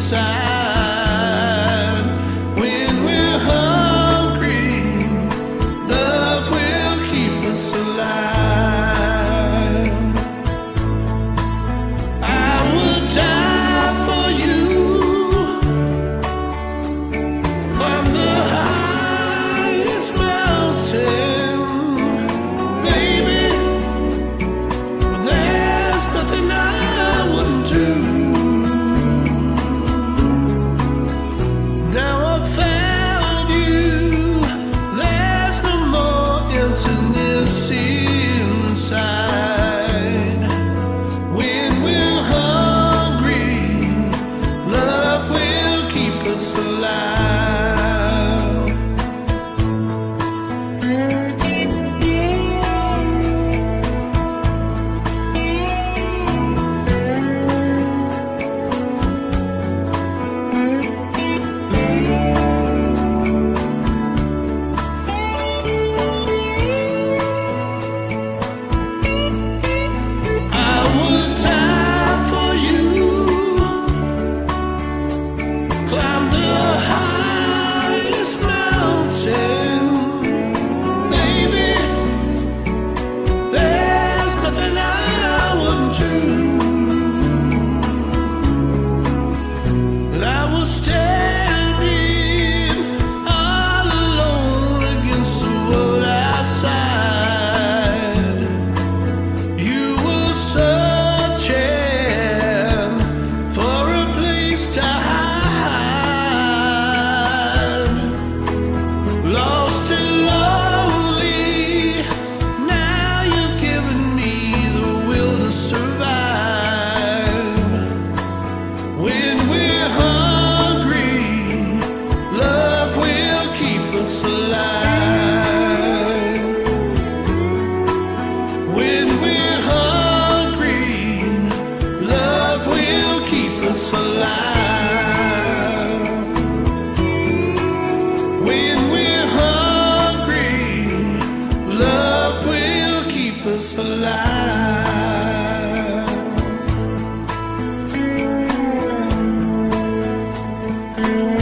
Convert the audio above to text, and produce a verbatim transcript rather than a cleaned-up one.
inside. When we're hungry, love will keep us alive. I would die for you, climb the highest mountain, baby. There's nothing I wouldn't do. Now I found you, there's no more emptiness inside. When we're hungry, love will keep us alive. Climb the highest mountain, baby. There's nothing I wouldn't do. But I was standing all alone against the world outside. You were searching for a place to hide. Lost and lonely, now you've given me the will to survive. When we're hungry, love will keep us alive. When we're hungry, love will keep us alive. When we're hungry, love will keep us alive.